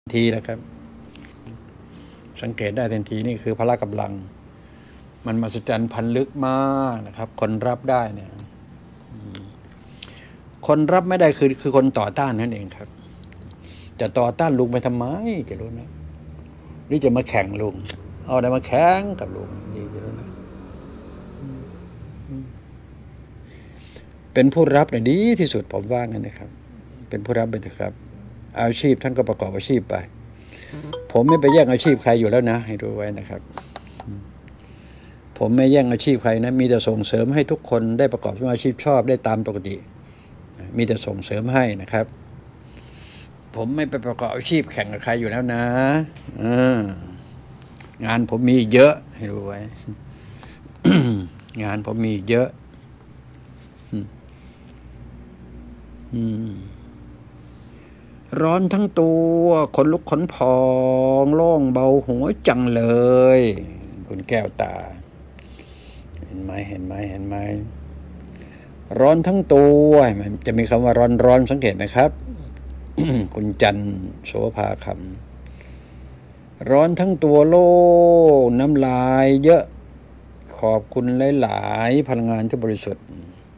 ทีแล้วครับสังเกตได้ทันทีนี่คือพละกำลังมันมหัศจรรย์พันลึกมากนะครับคนรับได้เนี่ยคนรับไม่ได้คือคนต่อต้านนั่นเองครับจะต่อต้านลุงไปทำไมจะรู้นะหรือจะมาแข่งลุงเอาอะไรมาแข่งกับลุงดีจะรู้นะเป็นผู้รับเนี่ยดีที่สุดผมว่างั้นนะครับเป็นผู้รับไปเถอะครับอาชีพท่านก็ประกอบอาชีพไปผมไม่ไปแย่งอาชีพใครอยู่แล้วนะให้รู้ไว้นะครับผมไม่แย่งอาชีพใครนะมีแต่ส่งเสริมให้ทุกคนได้ประกอบอาชีพชอบได้ตามปกติมีแต่ส่งเสริมให้นะครับผมไม่ไปประกอบอาชีพแข่งกับใครอยู่แล้วนะงานผมมีเยอะให้รู้ไว้ งานผมมีเยอะร้อนทั้งตัวขนลุกขนพองโล่งเบาหัวจังเลยคุณแก้วตาเห็นไหมร้อนทั้งตัวมันจะมีคำว่าร้อนสังเกตไหมครับ คุณจันโสภาคำร้อนทั้งตัวโล่งน้ำลายเยอะขอบคุณหลายๆพลังงานที่บริสุทธิ์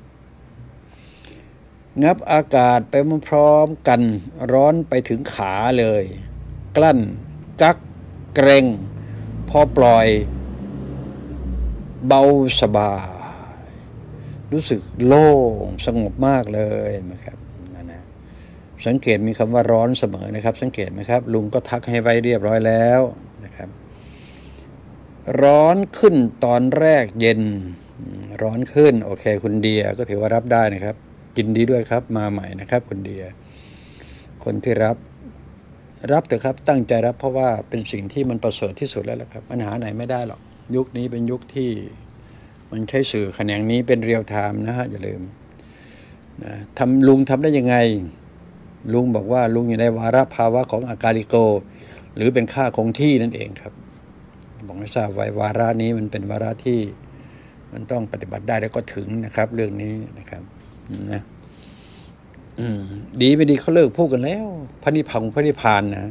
งับอากาศไปพร้อมกันร้อนไปถึงขาเลยกลั้นกักเกรงพอปล่อยเบาสบายรู้สึกโล่งสงบมากเลยนะครับนะสังเกตมีคำว่าร้อนเสมอนะครับสังเกตไหมครับลุงก็ทักให้ไว้เรียบร้อยแล้วนะครับร้อนขึ้นตอนแรกเย็นร้อนขึ้นโอเคคุณเดียก็ถือว่ารับได้นะครับกินดีด้วยครับมาใหม่นะครับคุณเดียคนที่รับเถอะครับตั้งใจรับเพราะว่าเป็นสิ่งที่มันประเสริฐที่สุดแล้วล่ะครับปัญหาไหนไม่ได้หรอกยุคนี้เป็นยุคที่มันใช้สื่อแขนงนี้เป็นเรียลไทม์นะฮะอย่าลืมนะลุงทำได้ยังไงลุงบอกว่าลุงอยู่ในวาระภาวะของอาการิโกหรือเป็นค่าคงที่นั่นเองครับบอกให้ทราบไว้วาระนี้มันเป็นวาระที่มันต้องปฏิบัติได้แล้วก็ถึงนะครับเรื่องนี้นะครับนะดีไม่ดีเขาเลิกพูดกันแล้วพระนิพพานนะ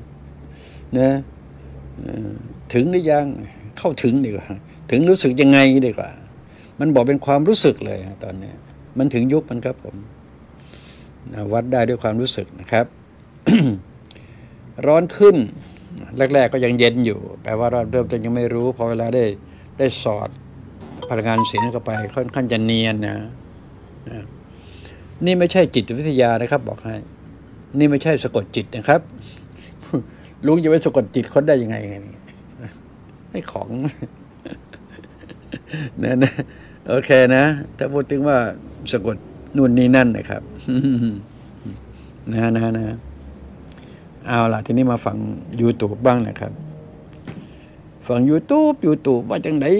ถึงหรือยังเข้าถึงดีกว่าถึงรู้สึกยังไงดีกว่ามันบอกเป็นความรู้สึกเลยตอนนี้มันถึงยุคมันครับผมวัดได้ด้วยความรู้สึกนะครับ ร้อนขึ้นแรกๆก็ยังเย็นอยู่แปลว่าเริ่มต้นยังไม่รู้พอเวลาได้สอดพลังงานศีลเข้าไปค่อนข้างจะเนียนนะนี่ไม่ใช่จิตวิทยานะครับบอกให้นี่ไม่ใช่สะกดจิตนะครับ ลุงจะไปสะกดจิตคนได้ยังไงไม่ของ นะโอเคนะถ้าพูดถึงว่าสะกดนู่นนี่นั่นนะครับ นะเอาล่ะทีนี้มาฟัง YouTube บ้างนะครับฟัง YouTube ว่าจังได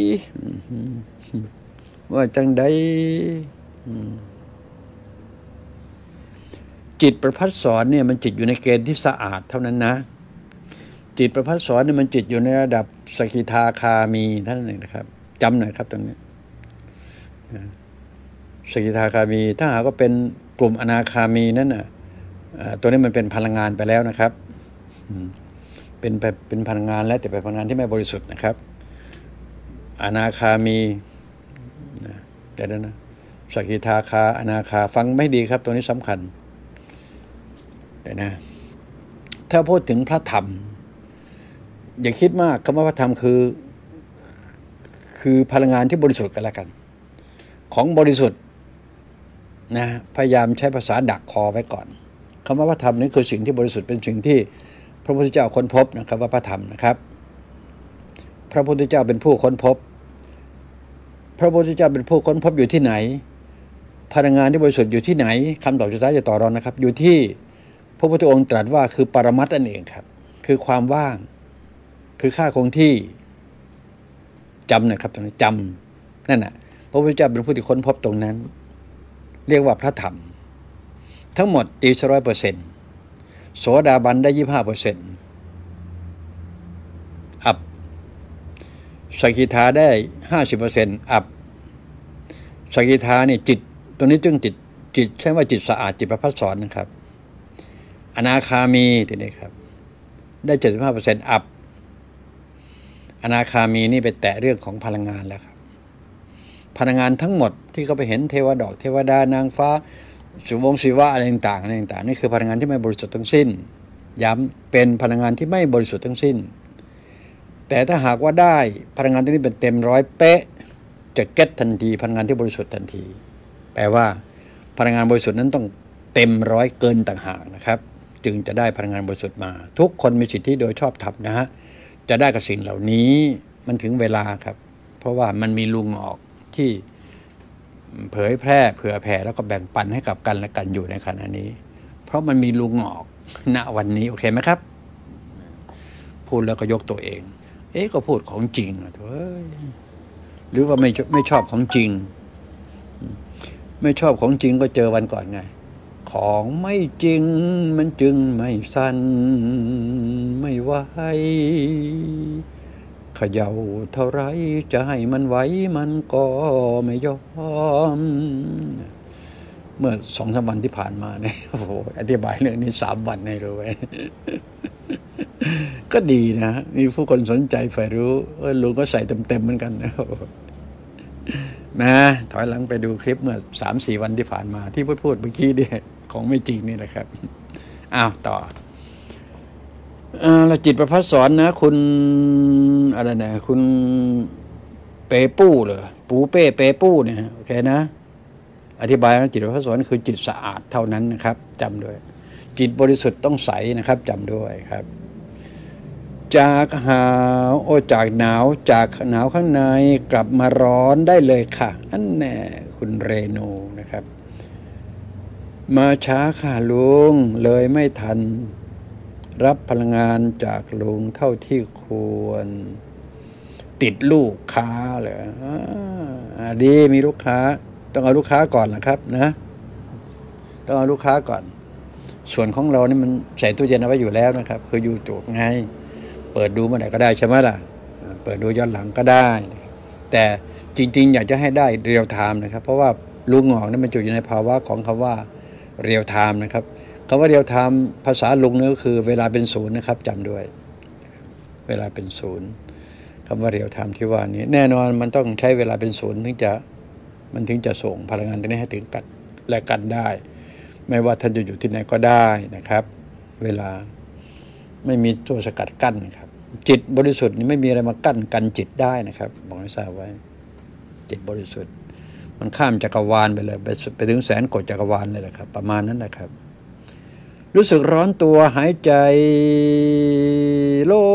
จิตประภัสสรเนี่ยมันจิตอยู่ในเกณฑ์ที่สะอาดเท่านั้นนะจิตประภัสสรเนี่ยมันจิตอยู่ในระดับสกิทาคามีท่านเองนะครับจำหน่อยครับตรงนี้สกิทาคามีถ้าหากว่าเป็นกลุ่มอนาคามีนั่นน่ะตัวนี้มันเป็นพลังงานไปแล้วนะครับเป็นพลังงานแล้วแต่เป็นพลังงานที่ไม่บริสุทธิ์นะครับอนาคามีแต่นั้นนะสกิทาคาอนาคาฟังไม่ดีครับตัวนี้สำคัญแต่นะถ้าพูดถึงพระธรรมอย่าคิดมากคำว่าพระธรรมคือพลังงานที่บริสุทธิ์กันแล้วกันของบริสุทธิ์นะพยายามใช้ภาษาดักคอไว้ก่อนคำว่าพระธรรมนี่คือสิ่งที่บริสุทธิ์เป็นสิ่งที่พระพุทธเจ้าค้นพบนะครับว่าพระธรรมนะครับพระพุทธเจ้าเป็นผู้ค้นพบพระพุทธเจ้าเป็นผู้ค้นพบอยู่ที่ไหนพลังงานที่บริสุทธิ์อยู่ที่ไหนคำตอบสุดท้ายจะต่อรองนะครับอยู่ที่พระพุทธองค์ตรัสว่าคือปรมัตถ์นั่นเองครับคือความว่างคือค่าคงที่จำนะครับตรงนี้จำนั่นน่ะพระพุทธเจ้าเป็นผู้ที่ค้นพบตรงนั้นเรียกว่าพระธรรมทั้งหมดตี100%โสดาบันได้25%อัพสกิทาได้50%อัพสกิทาเนี่ยจิตตัวนี้จึงจิตใช่ว่าจิตสะอาดจิตประภัสสรนะครับอนาคามีทีนี้ครับได้ 75% อัพอนาคามีนี่ไปแตะเรื่องของพลังงานแล้วครับพลังงานทั้งหมดที่เขาไปเห็นเทวดาเทวดานางฟ้าศิวะอะไรต่างๆนี่คือพลังงานที่ไม่บริสุทธิ์ทั้งสิ้นย้ำเป็นพลังงานที่ไม่บริสุทธิ์ทั้งสิ้นแต่ถ้าหากว่าได้พลังงานที่นี้เป็นเต็มร้อยเป๊ะจะเก็ตทันทีพลังงานที่บริสุทธิ์ทันทีแปลว่าพลังงานบริสุทธิ์นั้นต้องเต็มร้อยเกินต่างหากนะครับจึงจะได้พลังงานบริสุทธิ์มาทุกคนมีสิทธิโดยชอบธรรมนะฮะจะได้กับสิ่งเหล่านี้มันถึงเวลาครับเพราะว่ามันมีลุงออกที่เผยแพร่เผื่อแผ่แล้วก็แบ่งปันให้กับกันและกันอยู่ในขณะนี้เพราะมันมีลุงออกณวันนี้โอเคไหมครับพูดแล้วก็ยกตัวเองก็พูดของจริงเฮ้ยหรือว่าไม่ชอบของจริงไม่ชอบของจริงก็เจอวันก่อนไงของไม่จริงมันจึงไม่สั่นไม่ไหวเขย่าเท่าไรจะให้มันไหวมันก็ไม่ยอมเมื่อ2-3 วันที่ผ่านมาเนี่ยโอ้โหอธิบายเรื่องนี้3 วันให้รู้ไว้ก็ดีนะมีผู้คนสนใจใฝ่รู้ลุงก็ใส่เต็มเหมือนกันนะถอยหลังไปดูคลิปเมื่อ3-4 วันที่ผ่านมาที่พูดเมื่อกี้เนี่ยของไม่จริงนี่แหละครับอ้าวต่อเราจิตประภัสสอนนะคุณอะไรนะคุณเปปู้เหรอปูเป้เปปู้เนี่ยโอเคนะอธิบายว่าจิตประภัสสอนคือจิตสะอาดเท่านั้นนะครับจำด้วยจิตบริสุทธิ์ต้องใสนะครับจำด้วยครับจากหนาวข้างในกลับมาร้อนได้เลยค่ะอันแน่คุณเรนูนะครับมาช้าค่ะลุงเลยไม่ทันรับพลังงานจากลุงเท่าที่ควรติดลูกค้าเหรอดีมีลูกค้าต้องเอาลูกค้าก่อนนะครับนะต้องเอาลูกค้าก่อนส่วนของเรานี่มันใส่ตู้เย็นเอาไว้อยู่แล้วนะครับคือยูทูบไงเปิดดูเมื่อไหร่ก็ได้ใช่ไหมล่ะเปิดดูย้อนหลังก็ได้แต่จริงๆอยากจะให้ได้เรียลไทม์นะครับเพราะว่าลุงหงอกนี่มันอยู่ในภาวะของคำว่าเรียลไทม์นะครับคำว่าเรียลไทม์ภาษาลุงนี่ก็คือเวลาเป็นศูนย์นะครับจำด้วยเวลาเป็นศูนย์คำว่าเรียลไทม์ที่ว่านี้แน่นอนมันต้องใช้เวลาเป็นศูนย์ถึงจะส่งพลังงานตรงนี้ให้ถึงกันและกันได้ไม่ว่าท่านจะอยู่ที่ไหนก็ได้นะครับเวลาไม่มีตัวสกัดกั้นนะครับจิตบริสุทธิ์นี่ไม่มีอะไรมากั้นกันจิตได้นะครับบอกให้ทราบไว้จิตบริสุทธิ์มันข้ามจักรวาลไปเลยไปถึงแสนโกฏจักรวาลเลยแหละครับประมาณนั้นแหละครับรู้สึกร้อนตัวหายใจโล่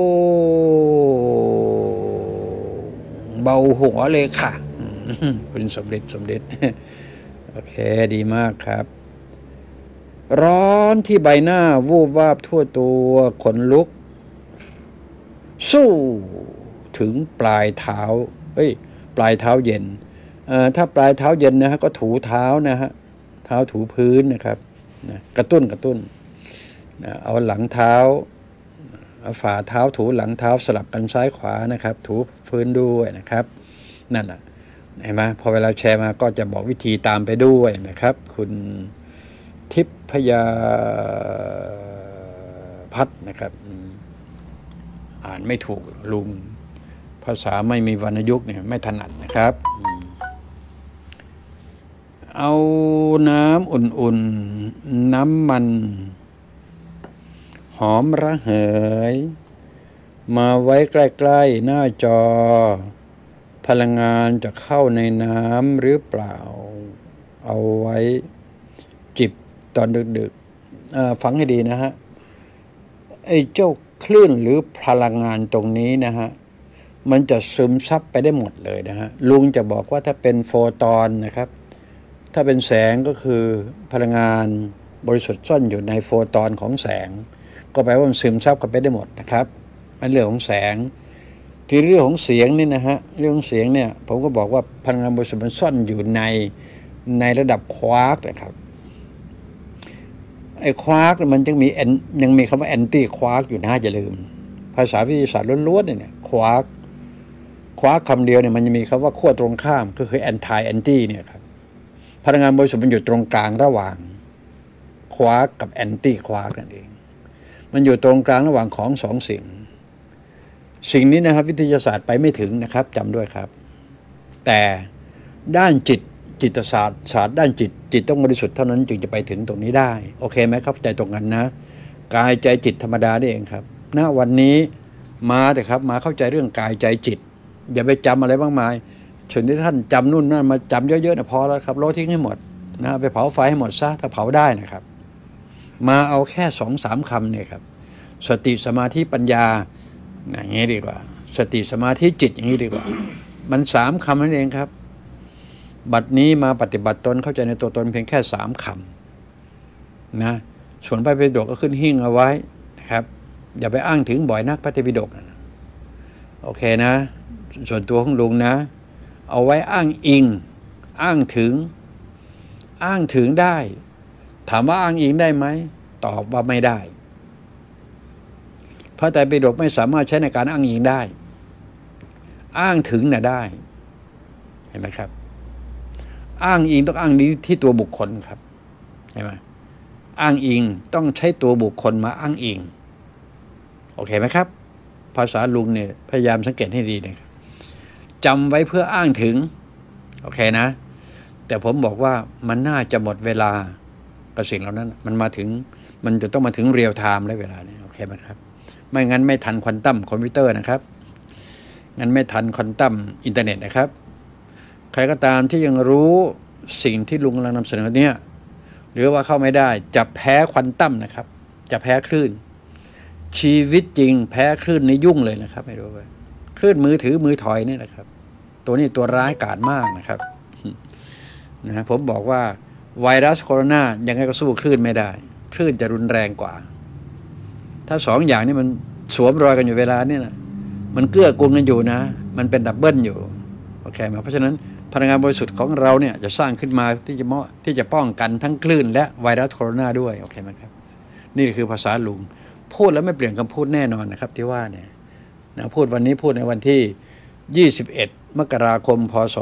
เบาหัวเลยค่ะคุณสมเด็จโอเคดีมากครับร้อนที่ใบหน้าวูบวาบทั่วตัวขนลุกสู้ถึงปลายเท้าปลายเท้าเย็นถ้าปลายเท้าเย็นนะฮะก็ถูเท้านะฮะเท้าถูพื้นนะครับกระตุ้นเอาหลังเท้าเอาฝ่าเท้าถูหลังเท้าสลับกันซ้ายขวานะครับถูพื้นด้วยนะครับนั่นแหละเห็นไหมพอเวลาแชร์มาก็จะบอกวิธีตามไปด้วยนะครับคุณทิพยาพัฒนะครับอ่านไม่ถูกลุงภาษาไม่มีวรรณยุกต์เนี่ยไม่ถนัดนะครับเอาน้ำอุ่นๆน้ำมันหอมระเหยมาไว้ใกล้ๆหน้าจอพลังงานจะเข้าในน้ำหรือเปล่าเอาไว้จิบตอนดึกๆฟังให้ดีนะฮะไอ้เจ้าคลื่นหรือพลังงานตรงนี้นะฮะมันจะซึมซับไปได้หมดเลยนะฮะลุงจะบอกว่าถ้าเป็นโฟตอนนะครับถ้าเป็นแสงก็คือพลังงานบริสุทธิ์ซ่อนอยู่ในโฟตอนของแสงก็แปลว่ามันซึมซับกันไปได้หมดนะครับมันเรื่องของแสงที่เรื่องของเสียงนี่นะฮะเรื่องของเสียงเนี่ยผมก็บอกว่าพลังงานบริสุทธิ์มันซ่อนอยู่ในระดับควาร์กนะครับไอ้ควาร์กมันยังมีคำว่าแอนตี้ควาร์กอยู่นะอย่าลืมภาษาวิทยาศาสตร์ล้วนๆเนี่ยควาร์กคำเดียวเนี่ยมันจะมีคำว่าขั้วตรงข้ามก็คือแอนตี้เนี่ยครับพลังงานบริสุทธิ์มันอยู่ตรงกลางระหว่างควาร์กกับแอนตี้ควาร์กนั่นเองมันอยู่ตรงกลางระหว่างของสองสิ่งนี้นะครับวิทยาศาสตร์ไปไม่ถึงนะครับจำด้วยครับแต่ด้านจิตศาสตร์ด้านจิตต้องบริสุทธิ์เท่านั้นจึงจะไปถึงตรงนี้ได้โอเคไหมครับใจตรงกันนะกายใจจิตธรรมดานี่เองครับณวันนี้มาแต่ครับมาเข้าใจเรื่องกายใจจิตอย่าไปจำอะไรมากมายส่วนที่ท่านจำนู่นนั่นมาจำเยอะๆนะพอแล้วครับโลดทิ้งให้หมดนะไปเผาไฟให้หมดซะถ้าเผาได้นะครับมาเอาแค่2-3 คำเนี่ยครับสติสมาธิปัญญาอย่างนี้ดีกว่าสติสมาธิจิตอย่างนี้ดีกว่ามัน3 คำนั่นเองครับบัดนี้มาปฏิบัติตนเข้าใจในตัวตนเพียงแค่3 คำนะส่วนพระไตรปิฎกก็ขึ้นหิ้งเอาไว้นะครับอย่าไปอ้างถึงบ่อยนักพระไตรปิฎกนะโอเคนะส่วนตัวของลุงนะเอาไว้อ้างอิงอ้างถึงได้ถามว่าอ้างอิงได้ไหมตอบว่าไม่ได้พระไตรปิฎกไม่สามารถใช้ในการอ้างอิงได้อ้างถึงน่ะได้เห็นไหมครับอ้างอิงต้องอ้างนี้ที่ตัวบุคคลครับเห็นไหมอ้างอิงต้องใช้ตัวบุคคลมาอ้างอิงโอเคไหมครับภาษาลุงเนี่ยพยายามสังเกตให้ดีนะครับจำไว้เพื่ออ้างถึงโอเคนะแต่ผมบอกว่ามันน่าจะหมดเวลากับสิ่งเหล่านั้นมันจะต้องมาถึงเรียลไทม์และเวลาเนี่ยโอเคไหมครับไม่งั้นไม่ทันควอนตัมคอมพิวเตอร์นะครับงั้นไม่ทันควอนตัมอินเทอร์เน็ตนะครับใครก็ตามที่ยังรู้สิ่งที่ลุงกำลังนำเสนอเนี่ยหรือว่าเข้าไม่ได้จะแพ้ควอนตัมนะครับจะแพ้คลื่นชีวิตจริงแพ้คลื่นในยุ่งเลยนะครับไม่รู้ว่าคลื่นมือถือมือถอยนี่นะครับตัวนี้ตัวร้ายกาจมากนะครับนะผมบอกว่าไวรัสโคโรนายังไงก็สู้คลื่นไม่ได้คลื่นจะรุนแรงกว่าถ้า2 อย่างนี้มันสวมรอยกันอยู่เวลานี่นะมันเกื้อกูลกันอยู่นะมันเป็นดับเบิลอยู่โอเคไหมเพราะฉะนั้นพลังงานบริสุทธิ์ของเราเนี่ยจะสร้างขึ้นมาที่จะป้องกันทั้งคลื่นและไวรัสโคโรนาด้วยโอเคไหมครับนี่คือภาษาลุงพูดแล้วไม่เปลี่ยนคำพูดแน่นอนนะครับที่ว่าเนี่ยนะพูดวันนี้พูดในวันที่21 มกราคมพศ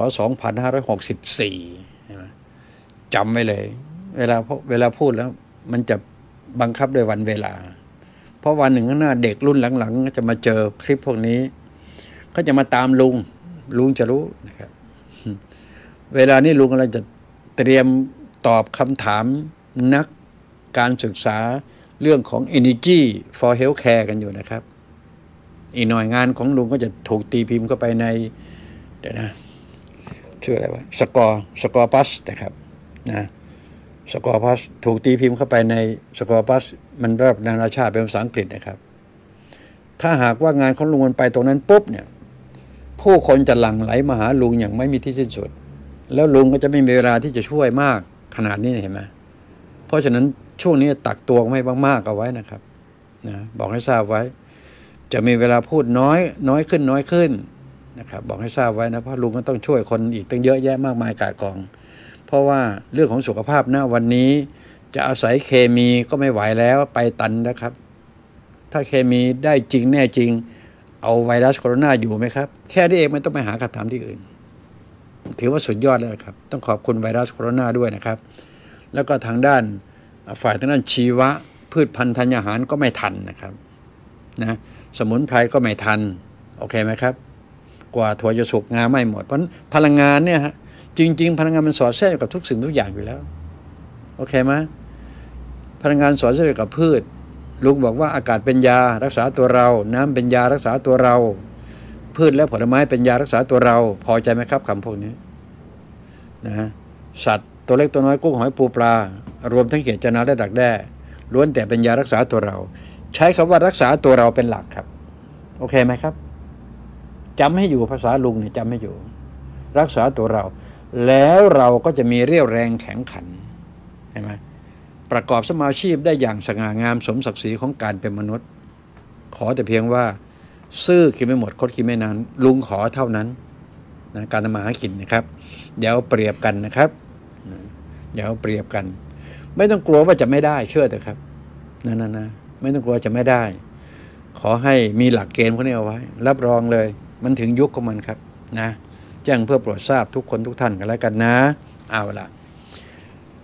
2564จำไว้เลยเวลาพูดแล้วมันจะบังคับด้วยวันเวลาเพราะวันหนึ่งข้างหน้าเด็กรุ่นหลังๆจะมาเจอคลิปพวกนี้เขาจะมาตามลุงจะรู้นะครับเวลานี้ลุงกำลังจะเตรียมตอบคำถามนักการศึกษาเรื่องของ Energy for Healthcare กันอยู่นะครับอีกหน่อยงานของลุงก็จะถูกตีพิมพ์เข้าไปในเดี๋ยวนะชื่ออะไรวะสกอร์พัสนะครับนะสกอร์พัสถูกตีพิมพ์เข้าไปในสกอร์พัสมันระดับนานาชาติเป็นภาษาอังกฤษนะครับถ้าหากว่างานของลุงมันไปตรงนั้นปุ๊บเนี่ยผู้คนจะหลั่งไหลมาหาลุงอย่างไม่มีที่สิ้นสุดแล้วลุงก็จะไม่มีเวลาที่จะช่วยมากขนาดนี้เห็นไหมเพราะฉะนั้นช่วงนี้ตักตวงไม่มากๆเอาไว้นะครับนะบอกให้ทราบไว้จะมีเวลาพูดน้อยขึ้นนะครับบอกให้ทราบไว้นะเพราะลุงก็ต้องช่วยคนอีกตั้งเยอะแยะมากมายก่ายกองเพราะว่าเรื่องของสุขภาพณวันนี้จะอาศัยเคมีก็ไม่ไหวแล้วไปตันนะครับถ้าเคมีได้จริงแน่จริงเอาไวรัสโคโรนาอยู่ไหมครับแค่นี้เองไม่ต้องไปหาคำถามที่อื่นถือว่าสุดยอดแล้วครับต้องขอบคุณไวรัสโคโรนาด้วยนะครับแล้วก็ทางด้านฝ่ายทางด้านชีวะพืชพันธุ์ธัญญาหารก็ไม่ทันนะครับนะสมุนไพรก็ไม่ทันโอเคไหมครับกว่าถั่วจะสุกงาไม่หมดเพราะพลังงานเนี่ยฮะจริงๆพลังงานมันสอดแทรกกับทุกสิ่งทุกอย่างอยู่แล้วโอเคไหมพลังงานสอดแทรกกับพืชลุงบอกว่าอากาศเป็นยารักษาตัวเราน้ำเป็นยารักษาตัวเราพืชและผลไม้เป็นยารักษาตัวเราพอใจไหมครับคำพวกนี้นะสัตว์ตัวเล็กตัวน้อยกุ้งหอยปูปลารวมทั้งเขียดจนาและดักแด้ล้วนแต่เป็นยารักษาตัวเราใช้คำว่ารักษาตัวเราเป็นหลักครับโอเคไหมครับจำให้อยู่ภาษาลุงเนี่ยจำให้อยู่รักษาตัวเราแล้วเราก็จะมีเรี่ยวแรงแข็งขันใช่ไหมประกอบสมาชีพได้อย่างสง่างามสมศักดิ์ศรีของการเป็นมนุษย์ขอแต่เพียงว่าซื่อกินไม่หมดคดกินไม่นานลุงขอเท่านั้นนะการทำมาหากินนะครับเดี๋ยวเปรียบกันนะครับเดี๋ยวเปรียบกันไม่ต้องกลัวว่าจะไม่ได้เชื่อเถอะครับนะไม่ต้องกลัวจะไม่ได้ขอให้มีหลักเกณฑ์พวกนี้เอาไว้รับรองเลยมันถึงยุคของมันครับนะแจ้งเพื่อโปรดทราบทุกคนทุกท่านกันแล้วกันนะเอาละ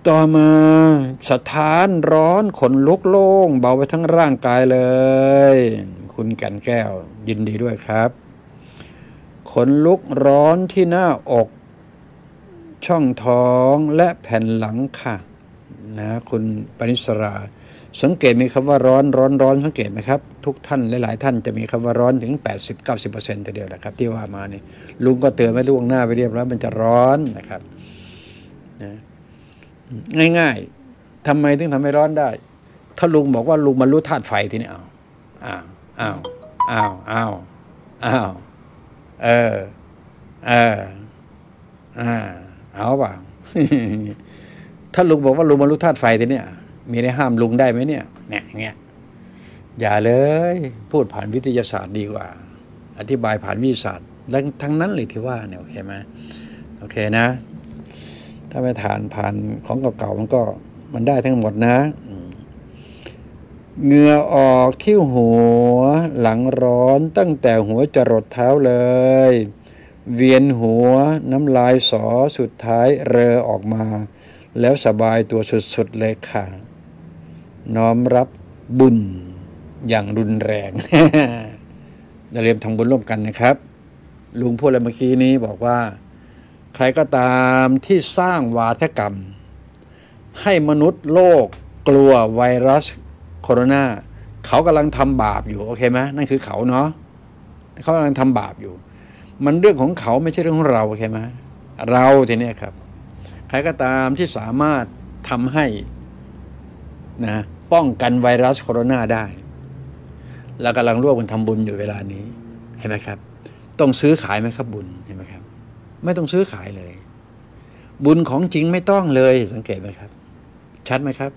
ต่อมาสถานร้อนขนลุกโล่งเบาไปทั้งร่างกายเลยคุณแก่นแก้วยินดีด้วยครับขนลุกร้อนที่หน้าอกช่องท้องและแผ่นหลังค่ะนะคุณปณิสราสังเกตมีคำว่าร้อนสังเกตไหมครับทุกท่านหลายๆท่านจะมีคำว่าร้อนถึง 80-90% ทีเดียวนะครับที่ว่ามานี่ลุงก็เตือนไว้ล่วงหน้าไปเรียบร้อยมันจะร้อนนะครับนะง่ายๆทำไมถึงทำให้ร้อนได้ถ้าลุงบอกว่าลุงบรรลุธาตุไฟทีนี้อ้าวเอาเปล่า ถ้าลุงบอกว่าลุงบรรลุธาตุไฟทีนี้มีได้ห้ามลุงได้ไหมเนี่ยเงี้ยอย่าเลยพูดผ่านวิทยาศาสตร์ดีกว่าอธิบายผ่านวิทยาศาสตร์ทั้งนั้นเลยที่ว่าเนี่ยโอเคไหมโอเคนะถ้าไม่ผ่านของเก่าๆมันได้ทั้งหมดนะเหงื่อออกที่หัวหลังร้อนตั้งแต่หัวจรดเท้าเลยเวียนหัวน้ำลายสอสุดท้ายเรอออกมาแล้วสบายตัวสุดๆเลยค่ะน้อมรับบุญอย่างรุนแรง เราเรียนทำบุญร่วมกันนะครับลุงพูดอะไรเมื่อกี้นี้บอกว่าใครก็ตามที่สร้างวาทกรรมให้มนุษย์โลกกลัวไวรัสโคโรนาเขากำลังทำบาปอยู่โอเคไหมนั่นคือเขาเนาะเขากำลังทำบาปอยู่มันเรื่องของเขาไม่ใช่เรื่องของเราโอเคไหมเราทีนี้ครับใครก็ตามที่สามารถทำให้นะป้องกันไวรัสโคโรนาได้เรากำลังร่วมกันทำบุญอยู่เวลานี้เห็นไหมครับต้องซื้อขายไหมครับบุญเห็นไหมครับไม่ต้องซื้อขายเลยบุญของจริงไม่ต้องเลยสังเกตไหมครับชัดไหมครับ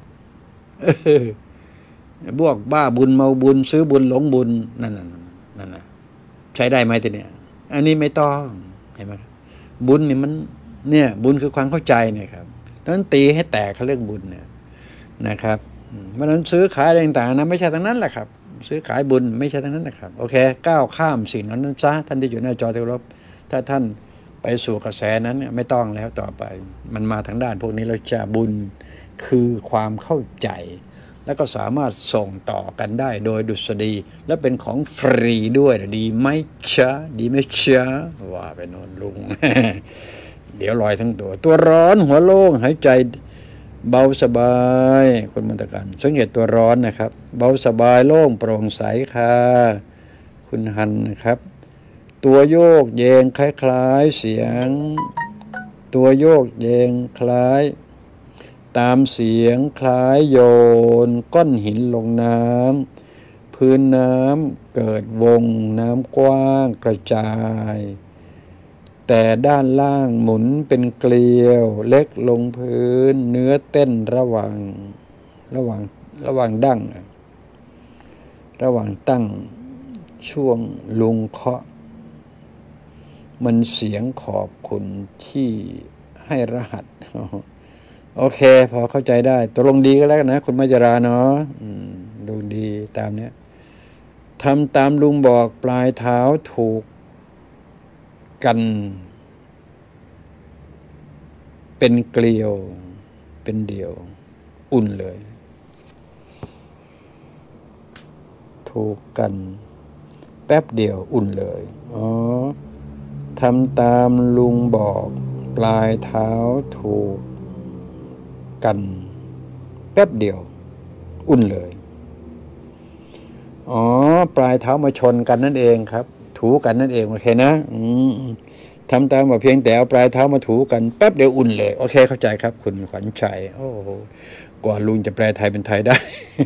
บวกบ้าบุญเมาบุญซื้อบุญหลงบุญนั่นน่ะใช้ได้ไหมทีเนี้ยอันนี้ไม่ต้องเห็นไหมบุญนี่มันเนี่ยบุญคือความเข้าใจเนี่ยครับดังนั้นตีให้แตกเขาเรื่องบุญเนี่ยนะครับเพราะนั้นซื้อขายอะไรต่างๆนะไม่ใช่ทั้งนั้นแหละครับซื้อขายบุญไม่ใช่ทั้งนั้นนะครับโอเคก้าวข้ามสิ่งนั้นซะท่านที่อยู่หน้าจอที่เคารพถ้าท่านไปสู่กระแสนั้นไม่ต้องแล้วต่อไปมันมาทางด้านพวกนี้เราจะบุญคือความเข้าใจแล้วก็สามารถส่งต่อกันได้โดยดุษฎีและเป็นของฟรีด้วยดีไหมจ๊ะดีไหมจ๊ะว่าไปโน่นลุง เดี๋ยวลอยทั้งตัวร้อนหัวโล่งหายใจเบาสบายคนมนตกันสังเกตตัวร้อนนะครับเบาสบายโล่งโปร่งใสค่ะคุณหันนะครับตัวโยกเยงคล้ายๆเสียงตัวโยกเยงคล้ายตามเสียงคล้ายโยนก้อนหินลงน้ำพื้นน้ำเกิดวงน้ำกว้างกระจายแต่ด้านล่างหมุนเป็นเกลียวเล็กลงพื้นเนื้อเต้นระหว่างดั้งระหว่างตั้งช่วงลุงเคาะมันเสียงขอบคุณที่ให้รหัสโอเคพอเข้าใจได้ตกลงดีก็แล้วกันนะคุณมัจจราเนาะดูดีตามเนี้ยทำตามลุงบอกปลายเท้าถูกกันเป็นเกลียวเป็นเดี่ยวอุ่นเลยถูกกันแป๊บเดียวอุ่นเลยทำตามลุงบอกปลายเท้าถูกกันแป๊บเดียวอุ่นเลยปลายเท้ามาชนกันนั่นเองครับถูกันนั่นเองโอเคนะทำตามแบบเพียงแต่เอาปลายเท้ามาถูกันแป๊บเดียวอุ่นเลยโอเคเข้าใจครับคุณขวัญชัยโอ้โหกว่าลุงจะแปลไทยเป็นไทยได้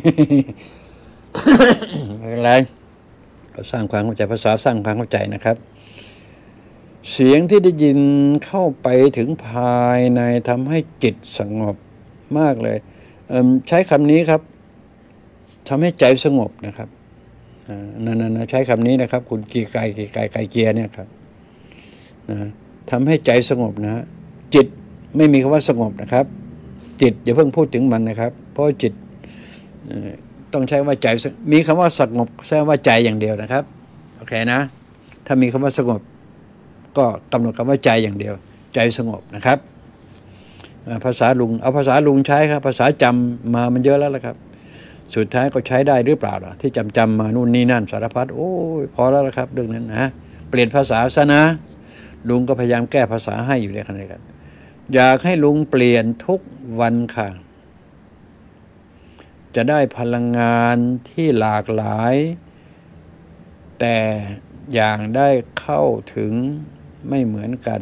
ไม่เป็นไรเราสร้างความเข้าใจภาษาสร้างความเข้าใจนะครับเสียงที่ได้ยินเข้าไปถึงภายในทำให้จิตสงบมากเลยใช้คำนี้ครับทำให้ใจสงบนะครับนั่นใช้คำนี้นะครับคุณกีไก่เกียร์เนี่ยครับนะทำให้ใจสงบนะฮะจิตไม่มีคำว่าสงบนะครับจิตอย่าเพิ่งพูดถึงมันนะครับเพราะจิตต้องใช้ว่าใจมีคำว่าสงบใช้ว่าใจอย่างเดียวนะครับโอเคนะถ้ามีคำว่าสงบก็กำหนดคำว่าใจอย่างเดียวใจสงบนะครับภาษาลุงเอาภาษาลุงใช้ครับภาษาจำมามันเยอะแล้วล่ะครับสุดท้ายก็ใช้ได้หรือเปล่าล่ะที่จำมานู่นนี่นั่นสารพัดโอ้ยพอแล้วละครับเรื่องนั้นนะเปลี่ยนภาษาซะนะลุงก็พยายามแก้ภาษาให้อยู่ในขณะเดียวกันอยากให้ลุงเปลี่ยนทุกวันค่ะจะได้พลังงานที่หลากหลายแต่อย่างได้เข้าถึงไม่เหมือนกัน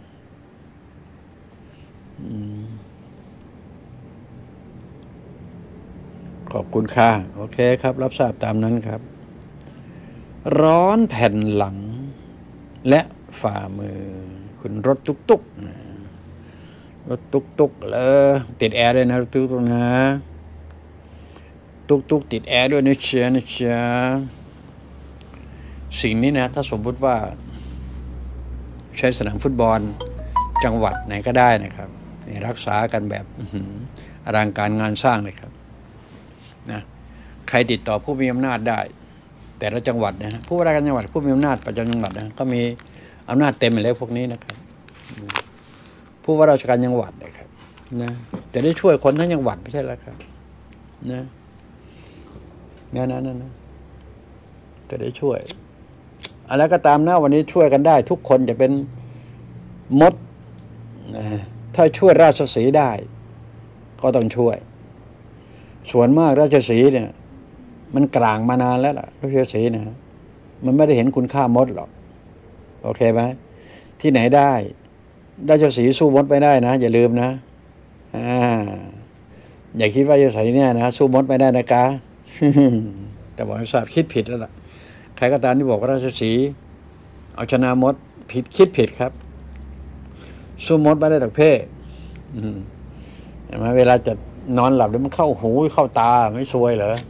ขอบคุณค่ะโอเคครับรับทราบตามนั้นครับร้อนแผ่นหลังและฝ่ามือคุณรถตุกๆนะรถตุกๆเลยติดแอร์ด้วยนะรถตุกๆนะตุกๆติดแอร์ด้วยนะเชียนะเชียสิ่งนี้นะถ้าสมมติว่าใช้สนามฟุตบอลจังหวัดไหนก็ได้นะครับรักษากันแบบอลังการงานสร้างเลยครับนะใครติดต่อผู้มีอำนาจได้แต่ละจังหวัดนะฮะผู้ว่าราชการจังหวัดผู้มีอำนาจประจำจังหวัดนะก็มีอำนาจเต็มไปแล้วพวกนี้นะครับผู้ว่าราชการจังหวัดนะครับนะแต่ได้ช่วยคนทั้งจังหวัดไม่ใช่แล้วครับนะนะจะได้ช่วยอะไรก็ตามนะวันนี้ช่วยกันได้ทุกคนจะเป็นมดนะถ้าช่วยราชสีห์ได้ก็ต้องช่วยส่วนมากราชสีห์เนี่ยมันกลางมานานแล้วล่ะราชสีห์นะมันไม่ได้เห็นคุณค่ามดหรอกโอเคไหมที่ไหนได้ราชสีห์สู้มดไม่ได้นะอย่าลืมนะอย่าคิดว่าราชสีห์เนี่ยนะสู้มดไม่ได้นะกา แต่บอกให้ทราบคิดผิดแล้วล่ะใครก็ตามที่บอกว่าราชสีห์เอาชนะมดผิดคิดผิดครับสู้มดไม่ได้ดอกเพ่เห็นไหมเวลาจะนอนหลับแล้วมันเข้าหูเข้าตาไม่ซวยเหรอ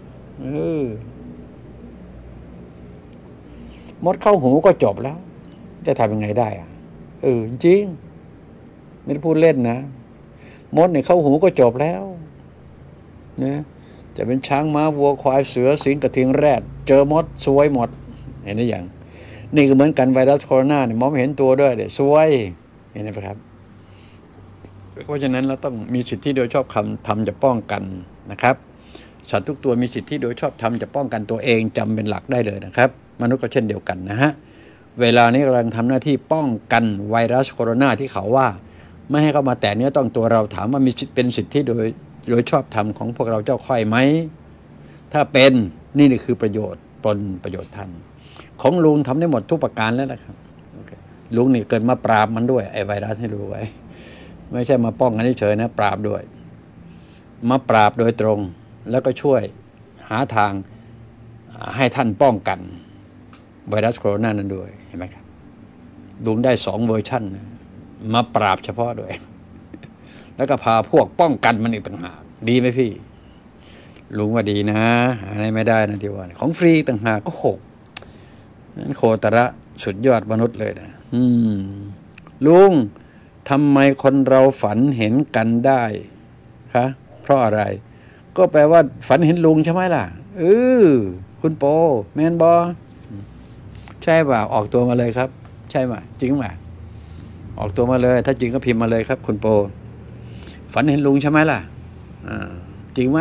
มดเข้าหูก็จบแล้วจะทำยังไงได้อะจริงไม่ได้พูดเล่นนะมดเนี่ยเข้าหูก็จบแล้วนะจะเป็นช้างม้าวัวควายเสือสิงห์กระทิงแรดเจอมดซวยหมดเห็นไหมอย่างนี่ก็เหมือนกันไวรัสโคโรนาเนี่ยมองไม่เห็นตัวด้วยเดี๋ยวซวยเห็นไหมครับเพราะฉะนั้นเราต้องมีสิทธิโดยชอบธรรมจะป้องกันนะครับสัตว์ทุกตัวมีสิทธิโดยชอบธรรมจะป้องกันตัวเองจำเป็นหลักได้เลยนะครับมนุษย์ก็เช่นเดียวกันนะฮะเวลานี้กำลังทำหน้าที่ป้องกันไวรัสโคโรนาที่เขาว่าไม่ให้เข้ามาแตะเนื้อต้องตัวเราถามว่ามีเป็นสิทธิโดยชอบธรรมของพวกเราเจ้าค่อยไหมถ้าเป็นนี่คือประโยชน์ตนประโยชน์ท่านของลุงทำได้หมดทุกประการแล้วนะครับลุงนี่เกิดมาปราบมันด้วยไอ้ไวรัสให้รู้ไว้ไม่ใช่มาป้องกันเฉยๆนะปราบด้วยมาปราบโดยตรงแล้วก็ช่วยหาทางให้ท่านป้องกันไวรัสโคโรนานั้นด้วยเห็นไหมครับลุงได้2 เวอร์ชันมาปราบเฉพาะด้วยแล้วก็พาพวกป้องกันมันอีกต่างหากดีไหมพี่ลุงว่าดีนะอะไรไม่ได้นะที่ว่าของฟรีต่างหากก็นั่นโคตระสุดยอดมนุษย์เลยนะลุงทำไมคนเราฝันเห็นกันได้คะเพราะอะไรก็แปลว่าฝันเห็นลุงใช่ไหมล่ะคุณโปแมนบอใช่ป่ะออกตัวมาเลยครับใช่ป่ะจริงป่ะออกตัวมาเลยถ้าจริงก็พิมพ์มาเลยครับคุณโปฝันเห็นลุงใช่ไหมล่ะจริงไหม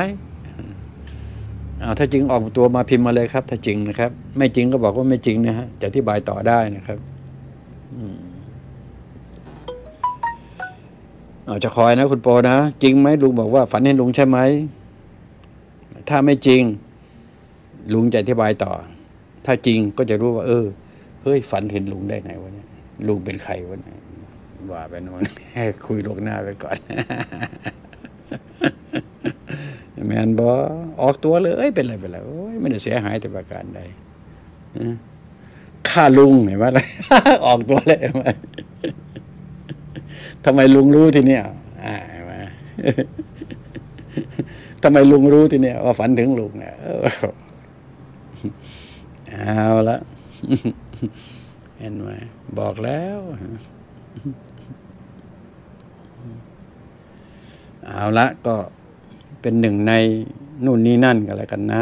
ถ้าจริงออกตัวมาพิมพ์มาเลยครับถ้าจริงนะครับไม่จริงก็บอกว่าไม่จริงนะฮะจะอธิบายต่อได้นะครับจะคอยนะคุณโปนะจริงไหมลุงบอกว่าฝันเห็นลุงใช่ไหมถ้าไม่จริงลุงจะอธิบายต่อถ้าจริงก็จะรู้ว่าเฮ้ยฝันเห็นลุงได้ไงวะเนี่ยลุงเป็นใครวะเนี่ยว่าไปนอนให้คุยลงหน้าไปก่อนแมนบอออกตัวเลยเป็นไรโอ้ยไม่ได้เสียหายแต่ประการใดฆ่าลุงเห็นไหมอะไร ออกตัวเลยไหมทำไมลุงรู้ทีเนี้ยเห็นไหมทำไมลุงรู้ทีเนี้ยว่าฝันถึงลุงเนี่ยเอาละเห็นไหมบอกแล้วเอาละก็เป็นหนึ่งในนู่นนี่นั่นกันแล้วกันนะ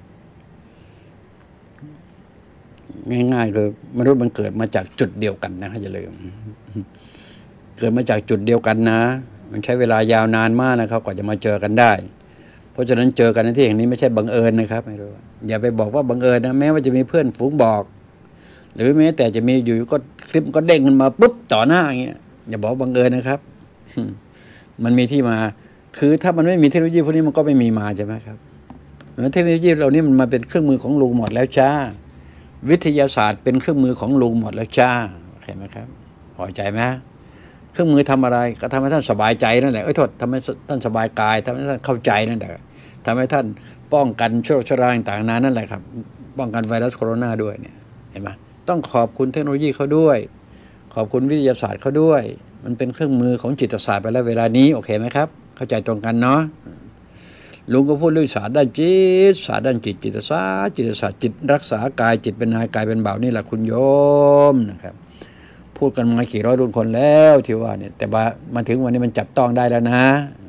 ง่ายๆเลยมนุษย์มันเกิดมาจากจุดเดียวกันนะอย่าลืมเกิดมาจากจุดเดียวกันนะมันใช้เวลายาวนานมากนะครับกว่าจะมาเจอกันได้เพราะฉะนั้นเจอกันในที่แห่งนี้ไม่ใช่บังเอิญนะครับไม่รู้อย่าไปบอกว่าบังเอิญนะแม้ว่าจะมีเพื่อนฝูงบอก หรือแม้แต่จะมีอยู่ก็คลิปก็เด้งขึ้นมาปุ๊บต่อหน้าอย่างเงี้ยอย่าบอกบังเอิญนะครับมันมีที่มาคือถ้ามันไม่มีเทคโนโลยีพวกนี้มันก็ไม่มีมาใช่ไหมครับเทคโนโลยีเหล่านี้มันมาเป็นเครื่องมือของลุงหมดแล้วจ้าวิทยาศาสตร์เป็นเครื่องมือของลุงหมดแล้วจ้าเห็นไหมครับพอใจไหมเครื่องมือทำอะไรก็ทำให้ท่านสบายใจนั่นแหละโทษทำให้ท่านสบายกายทำให้ท่านเข้าใจนั่นแหละทำให้ท่านป้องกันโรคชราต่างๆนั่นแหละครับป้องกันไวรัสโคโรนาด้วยเนี่ยเห็นไหมต้องขอบคุณเทคโนโลยีเขาด้วยขอบคุณวิทยาศาสตร์เขาด้วยมันเป็นเครื่องมือของจิตศาสตร์ไปแล้วเวลานี้โอเคไหมครับเข้าใจตรงกันเนาะลุงก็พูดเรื่องศาสตร์ด้านจิตศาสตร์ด้านจิตศาสตร์จิตรักษากายจิตเป็นนายกายเป็นบ่าวนี่แหละคุณโยมนะครับพูดกันมากี่ร้อยรุ่นคนแล้วที่ว่าเนี่ยแต่ว่ามาถึงวันนี้มันจับต้องได้แล้วนะ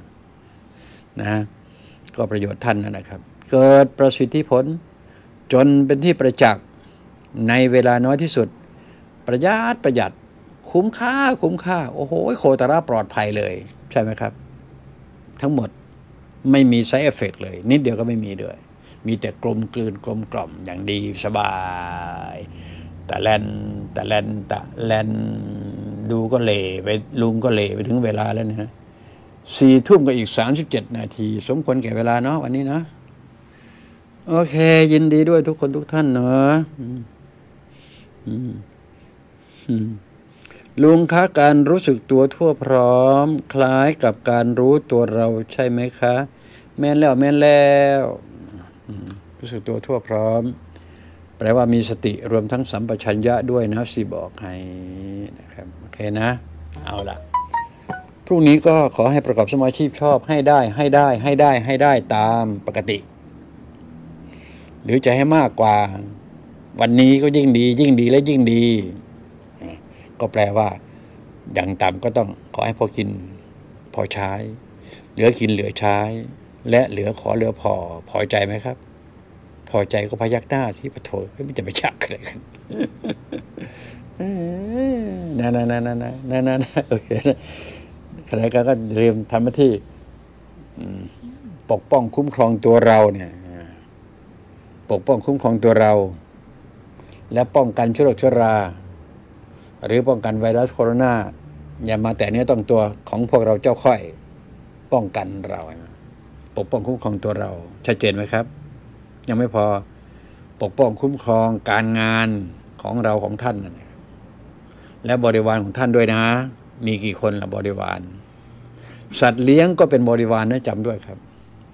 ก็ประโยชน์ท่านนั่นแหละครับเกิดประสิทธิผลจนเป็นที่ประจักษ์ในเวลาน้อยที่สุดประหยัดคุ้มค่าโอ้โหโคตรปลอดภัยเลยใช่ไหมครับทั้งหมดไม่มี side effect เลยนิดเดียวก็ไม่มีด้วยมีแต่กลมกลืนกลมกล่อมอย่างดีสบายแต่แลนดูก็เละไปลุงก็เละไปถึงเวลาแล้วนะ4 ทุ่มก็อีก37 นาทีสมควรแก่เวลาเนาะวันนี้เนาะโอเคยินดีด้วยทุกคนทุกท่านเนาะลุงคะการรู้สึกตัวทั่วพร้อมคล้ายกับการรู้ตัวเราใช่ไหมคะแม่นแล้วรู้สึกตัวทั่วพร้อมแปลว่ามีสติรวมทั้งสัมปชัญญะด้วยนะสิบอกให้นะครับโอเคนะเอาละพรุ่งนี้ก็ขอให้ประกอบสมาชีพชอบให้ได้ตามปกติหรือจะให้มากกว่าวันนี้ก็ยิ่งดีและยิ่งดีก็แปลว่าอย่างต่ำก็ต้องขอให้พอกินพอใช้เหลือกินเหลือใช้และเหลือขอเหลือพอใจไหมครับพอใจก็พยักหน้าที่ปะโถไม่จะไปชักอะไรกันนั่นโอเคขณะก็เตรียมทำหน้าที่ปกป้องคุ้มครองตัวเราเนี่ยปกป้องคุ้มครองตัวเราและป้องกันเชื้อโรคเชื้อราหรือป้องกันไวรัสโคโรนาอย่ามาแต่เนื้อต้องตัวของพวกเราเจ้าค่อยป้องกันเราปกป้องคุ้มครองตัวเราชัดเจนไหมครับยังไม่พอปกป้องคุ้มครองการงานของเราของท่านนะครับและบริวารของท่านด้วยนะมีกี่คนล่ะบริวารสัตว์เลี้ยงก็เป็นบริวารนะจำด้วยครับ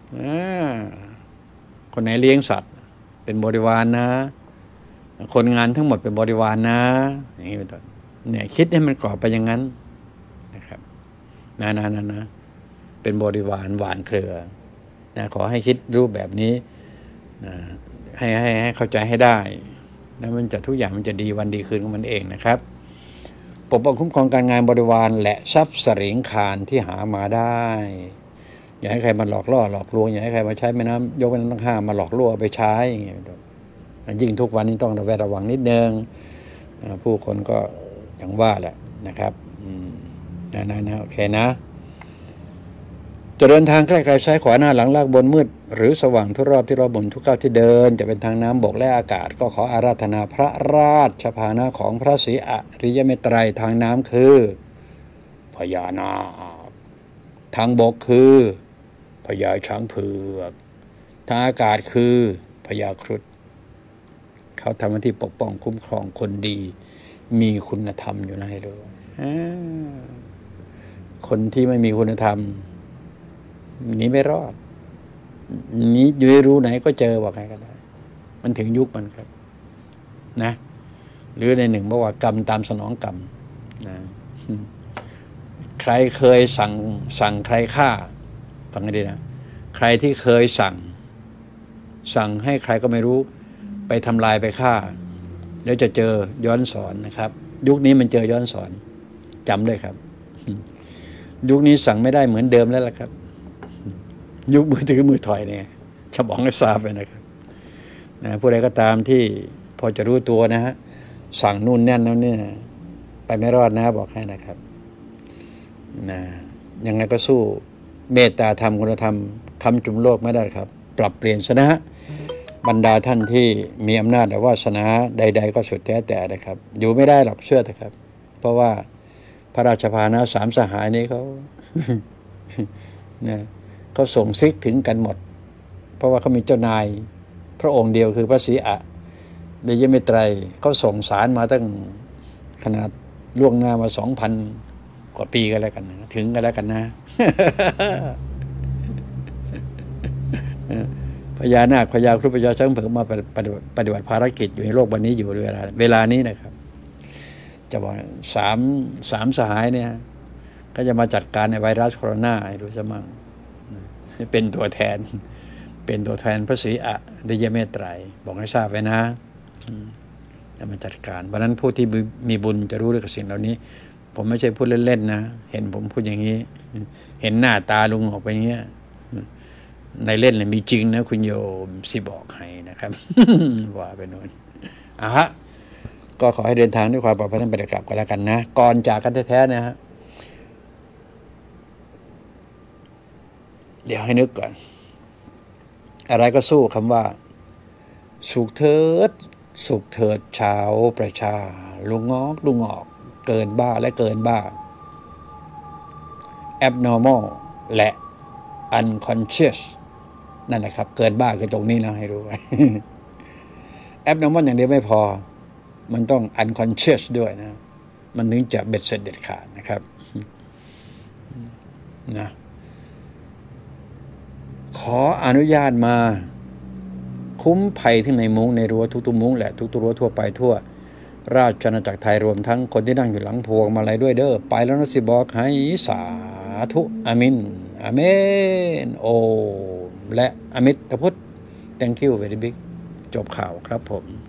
คนไหนเลี้ยงสัตว์เป็นบริวารนะคนงานทั้งหมดเป็นบริวารนะอย่างนี้เป็นต้นเนี่ยคิดให้มันกรอบไปอย่างนั้นนะครับนะเป็นบริวารหวานเครือนะขอให้คิดรูปแบบนี้นะให้เข้าใจให้ได้แล้วมันจะทุกอย่างมันจะดีวันดีคืนของมันเองนะครับปกป้องคุ้มครองการงานบริวารและทรัพย์สินคารที่หามาได้อย่าให้ใครมาหลอกล่อหลอกลวงอย่าให้ใครมาใช้แม่น้ำยกแม่น้ำทั้งห้ามาหลอกลวงไปใช้อย่างเงี้ยยิ่งทุกวันนี้ต้องระวังนิดนึงผู้คนก็อย่างว่าแหละนะครับโอเคนะจะเดินทางใกล้ๆซ้ายขวาหน้าหลังลากบนมืดหรือสว่างทุกรอบที่เราบนทุกก้าวที่เดินจะเป็นทางน้ำบกและอากาศก็ขออาราธนาพระราชภานะของพระศรีอริยเมตไตรทางน้ำคือพญานาคทางบกคือพญาช้างเผือกทางอากาศคือพญาครุฑเขาทำหน้าที่ปกป้องคุ้มครองคนดีมีคุณธรรมอยู่ในด้วยคนที่ไม่มีคุณธรรมหนีไม่รอดหนีอยู่ไม่รู้ไหนก็เจอบอกใครก็ได้มันถึงยุคมันครับนะหรือในหนึ่งบอกว่ากรรมตามสนองกรรมนะใครเคยสั่งใครฆ่าฟังให้ดีนะใครที่เคยสั่งให้ใครก็ไม่รู้ไปทำลายไปฆ่าแล้วจะเจอย้อนสอนนะครับยุคนี้มันเจอย้อนสอนจำด้วยครับยุคนี้สั่งไม่ได้เหมือนเดิมแล้วล่ะครับยุคมือถือมือถอยเนี่ยจะบอกให้ทราบไปนะครับผู้ใดก็ตามที่พอจะรู้ตัวนะฮะสั่งนู่นแน่นนั่นนี่ไปไม่รอดนะบอกให้นะครับยังไงก็สู้เมตตาธรรมคุณธรรมคำจุมโลกไม่ได้ครับ ปรับเปลี่ยนซะนะบรรดาท่านที่มีอำนาจและวาสนาใดๆก็สุดแท้แต่นะครับ อยู่ไม่ได้หรอกเชื่อเถอะครับ เพราะว่าพระราชพานะสามสหายนี้เขา เนี่ยเขาส่งซิกถึงกันหมด เพราะว่าเขามีเจ้านายพระองค์เดียวคือพระศรีอะเดชเมตไตรเขาส่งสารมาตั้งขนาดล่วงหน้ามา 2,000 กว่าปีกันแล้วกันนะถึงกันแล้วกันนะพญานาคพญาครุฑพญาช้างเผือกมาปฏิบัติภารกิจอยู่ในโลกใบนี้อยู่เวลานี้นะครับจะบอกสามสหายเนี่ยก็จะมาจัดการในไวรัสโคโรนาให้ดูซะมั่งเป็นตัวแทนพระศรีอะเดชเมตไตรบอกให้ทราบไว้นะจะมาจัดการเพราะนั้นผู้ที่มีบุญจะรู้เรื่องสิ่งเหล่านี้ผมไม่ใช่พูดเล่นๆนะเห็นผมพูดอย่างนี้เห็นหน้าตาลุงออกไปอย่างเงี้ยในเล่นเนี่ยมีจริงนะคุณโยมสิบอกให้นะครับ ว่าไปโน่นฮะก็ขอให้เดินทางด้วยความปลอดภัยทั้งไปกลับกันแล้วกันนะก่อนจากกันแท้ๆนะฮะเดี๋ยวให้นึกก่อนอะไรก็สู้คำว่าสุขเถิดชาวประชาลุงงอกเกินบ้าและเกินบ้า abnormal และ unconscious นั่นแหละครับเกินบ้าคือตรงนี้นะให้รู้ไว้ abnormal อย่างเดียวไม่พอมันต้อง unconscious ด้วยนะมันถึงจะเบ็ดเสร็จเด็ดขาดนะครับนะขออนุญาตมาคุ้มภัยที่ในมุ้งในรั้วทุกๆมุ้งและทุกรั้วทั่วไปทั่วราชอาณาจักรไทยรวมทั้งคนที่นั่งอยู่หลังพวงมาลัยด้วยเด้อไปแล้วนะสิบอกให้สาธุอามินอาเมนโอและอมิตรพุทธ thank you very big จบข่าวครับผม